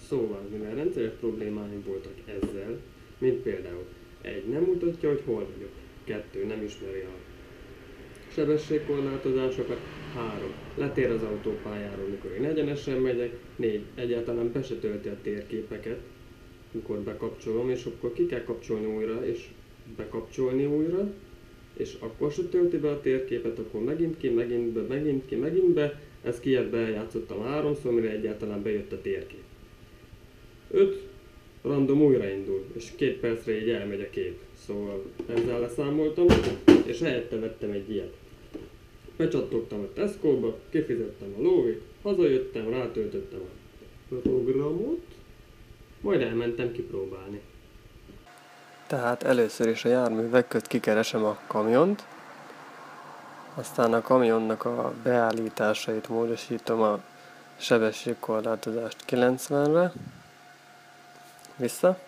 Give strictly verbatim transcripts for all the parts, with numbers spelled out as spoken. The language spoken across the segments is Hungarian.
Szóval, mivel rendszeres problémáim voltak ezzel, mint például egy, nem mutatja, hogy hol vagyok, kettő, nem ismeri a sebességkorlátozásokat, három, letér az autópályáról, mikor én egyenesen megyek, négy, egyáltalán be se tölti a térképeket, mikor bekapcsolom, és akkor ki kell kapcsolni újra, és bekapcsolni újra, és akkor se tölti be a térképet, akkor megint ki, megint be, megint ki, megint be, ezt kijebb eljátszottam háromszor, mire egyáltalán bejött a térkép. öt. Random újraindul, és két percre így elmegy a kép. Szóval ezzel leszámoltam, és helyette vettem egy ilyet. Becsattogtam a Tesco-ba, kifizettem a lóvét, hazajöttem, rátöltöttem a programot, majd elmentem kipróbálni. Tehát először is a járművek közt kikeresem a kamiont, aztán a kamionnak a beállításait módosítom, a sebességkorlátozást kilencvenre, vissza.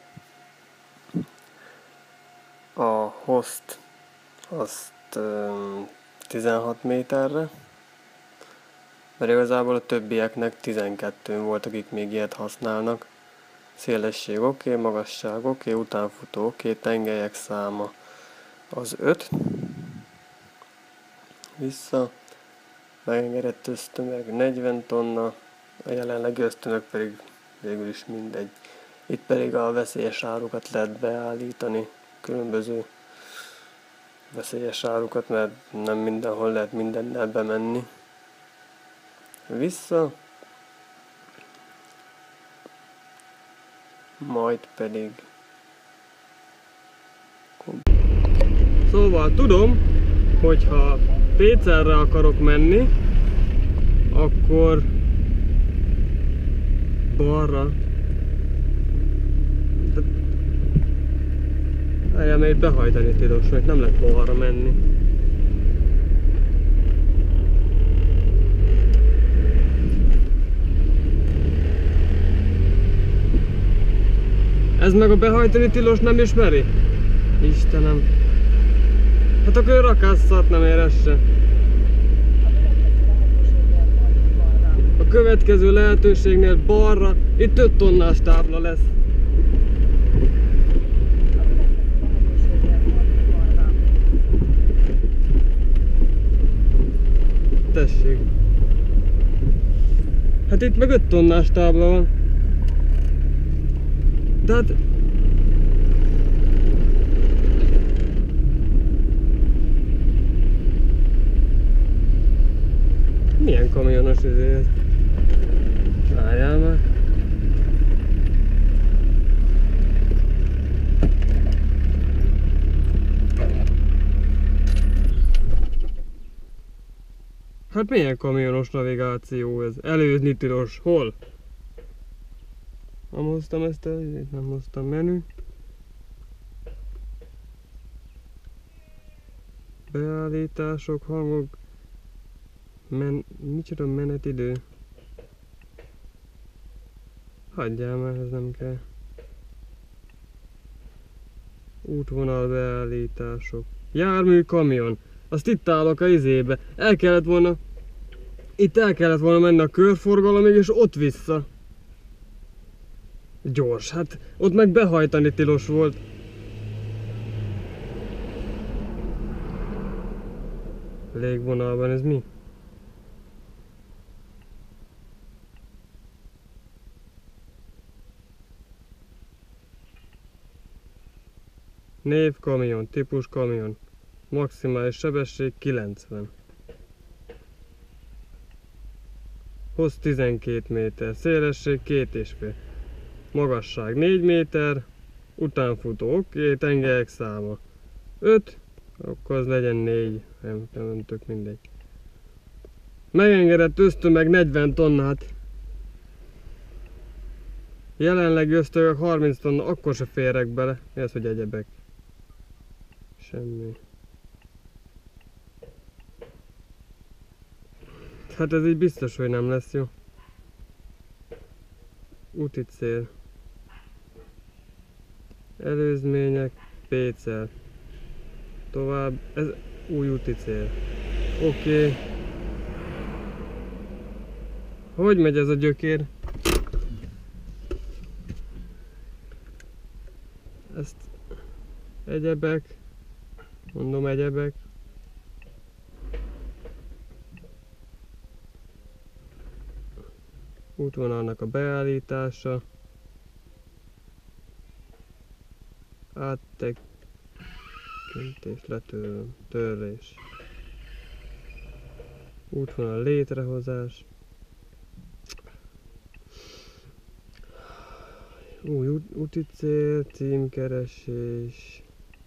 A host azt um, tizenhat méterre, mert igazából a többieknek tizenkettőn volt, akik még ilyet használnak. Szélesség oké, okay, magasság oké, okay, utánfutó oké, okay, tengelyek száma az öt. Vissza. Megengedett ösztömeg negyven tonna, a jelenlegi ösztömeg pedig végül is mindegy. Itt pedig a veszélyes árukat lehet beállítani, különböző veszélyes árukat, mert nem mindenhol lehet mindennel bemenni. Vissza. Majd pedig... Szóval tudom, hogyha pé cé erre akarok menni, akkor balra. Várjál, mert itt behajtani tilos, mert nem lehet balra menni. Ez meg a behajtani tilos nem ismeri? Istenem. Hát akkor rakásszart nem ér ez se. A következő lehetőségnél balra, itt öt tonnás tábla lesz. Tessék. Hát itt meg öt tonnás tábla van. De hát... Milyen kamionos ez? Várjál már. Hát milyen kamionos navigáció ez? Előzni tilos. Hol? Nem hoztam ezt el, nem hoztam menü. Beállítások, hangok. Men... Micsoda menetidő? Hagyjál már, ez nem kell. Útvonal beállítások. Jármű, kamion. Azt itt állok a izébe. El kellett volna... Itt el kellett volna menni a körforgalomig és ott vissza. Gyors, hát ott meg behajtani tilos volt. Légvonalban ez mi? Név kamion, típus kamion. Maximális sebesség kilencven. Hossz tizenkét méter, szélesség két és fél. Magasság négy méter, utánfutó oké, okay, tengelyek száma öt, akkor az legyen négy, nem, nem tök mindegy. Megengedett ösztömeg negyven tonnát. Jelenlegi ösztömeg harminc tonna, akkor se férek bele. Mi az, hogy egyebek? Semmi. Hát ez így biztos, hogy nem lesz jó. Úti cél. Előzmények, pé cé. Tovább, ez új úti cél. Oké. Okay. Hogy megy ez a gyökér? ezt egyebek, mondom egyebek. Útvonalnak a beállítása. Áttekintés, letörlés, törlés. Útvonal létrehozás. Új út, úti cél, címkeresés.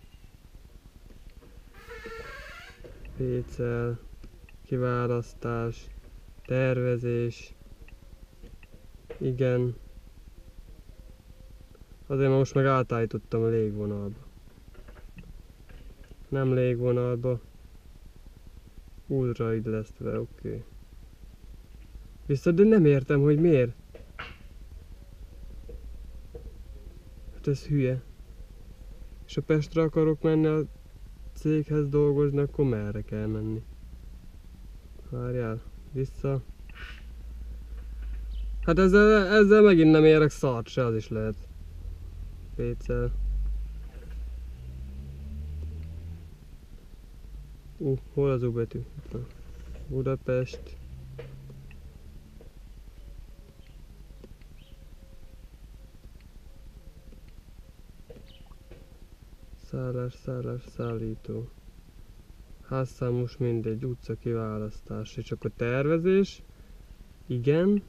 Pécel, kiválasztás, tervezés. Igen. Azért most meg átállítottam a légvonalba. Nem légvonalba. Újraillesztve, oké. Okay. Viszont de nem értem, hogy miért. Hát ez hülye. És ha Pestre akarok menni a céghez dolgozni, akkor merre kell menni? Várjál, vissza. Hát ezzel, ezzel megint nem érek szart se, az is lehet. Pécel. Uh, hol az U betű? Budapest. Szállás, szállás, szállító. Házszám most mindegy, utca kiválasztás. És akkor tervezés. Igen.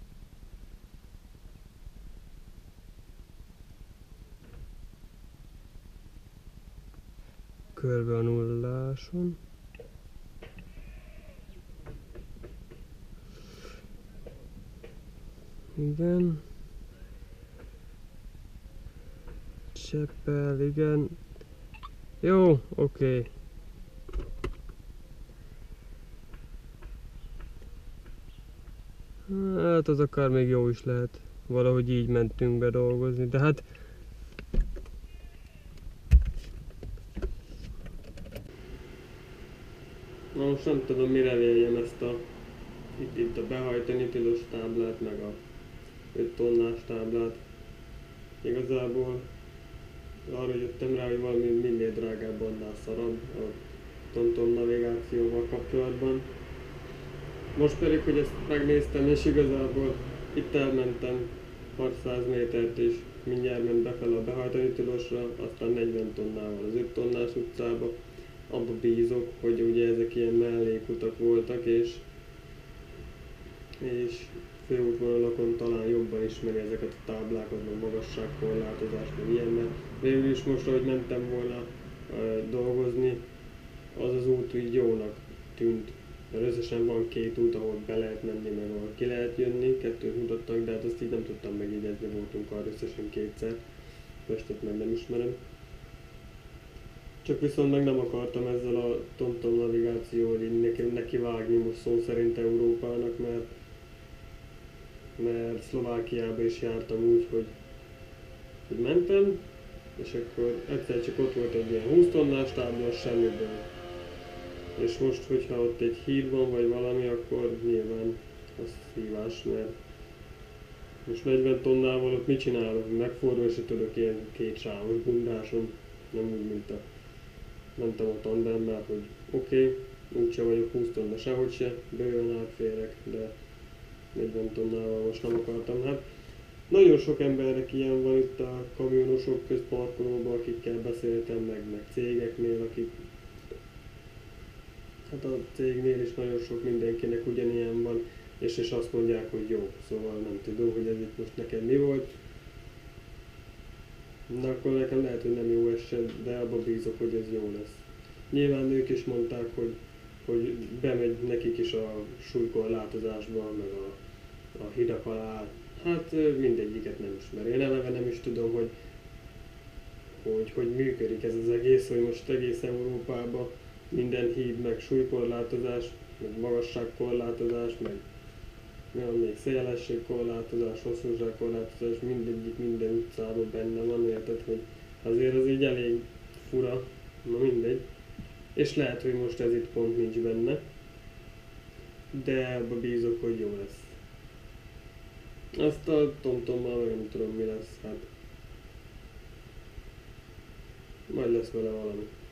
Körbe a nulláson. Igen. Cseppel, igen. Jó, oké. Okay. Hát az akár még jó is lehet. Valahogy így mentünk be dolgozni, de hát... Na most nem tudom mire véljem ezt a... Itt, itt a behajtani tilos táblát, meg a öt tonnás táblát. Igazából arra jöttem rá, hogy valami minél drágább, annál szarabb a TomTom navigációval kapcsolatban. Most pedig, hogy ezt megnéztem, és igazából itt elmentem hatszáz métert, és mindjárt ment befele a behajtani tilosra, aztán negyven tonnával az öt tonnás utcába. Abba bízok, hogy ugye ezek ilyen mellékutak voltak, és, és főútvonalakon talán jobban ismeri ezeket a táblákat, meg magasságkorlátozást, meg ilyen, mert végül is most, ahogy mentem volna uh, dolgozni, az az út így jónak tűnt. Mert összesen van két út, ahol be lehet menni, meg ahol ki lehet jönni, kettőt mutattak, de hát azt így nem tudtam megjegyezni, voltunk arra összesen kétszer, Pestet meg nem ismerem. Csak viszont meg nem akartam ezzel a TomTom navigációval így nekem neki vágni most szó szerint Európának, mert, mert Szlovákiába is jártam úgy, hogy, hogy mentem, és akkor egyszer csak ott volt egy ilyen húsz tonnás tábla, semmiből. És most, hogyha ott egy híd van, vagy valami, akkor nyilván az hívás, mert most negyven tonnával ott mit csinálok? Megfordul, és tudok ilyen két sávos bundáson, nem úgy, mint a mentem a tandemmel, hogy oké, okay, úgyse vagyok húsz tonna sehogy se, bőven átférek, de negyven tonnával most nem akartam. Hát nagyon sok embernek ilyen van itt a kamionosok közparkolóban, akikkel beszéltem, meg, meg cégeknél, akik hát a cégnél is nagyon sok mindenkinek ugyanilyen van, és, és azt mondják, hogy jó, szóval nem tudom, hogy ez itt most nekem mi volt. Na akkor nekem lehet, hogy nem jó eset, de abba bízok, hogy ez jó lesz. Nyilván ők is mondták, hogy, hogy bemegy nekik is a súlykorlátozásba, meg a, a hidak alá. Hát mindegyiket nem ismeri. Én eleve nem is tudom, hogy, hogy hogy működik ez az egész, hogy most egész Európában minden híd, meg súlykorlátozás, meg magasságkorlátozás, meg ja, még szélességkorlátozás, hosszúságkorlátozás, mindegyik minden utcában benne van, érted, hogy azért az így elég fura, na mindegy. És lehet, hogy most ez itt pont nincs benne, de abba bízok, hogy jó lesz. Azt a TomTommal meg nem tudom mi lesz, hát majd lesz vele valami.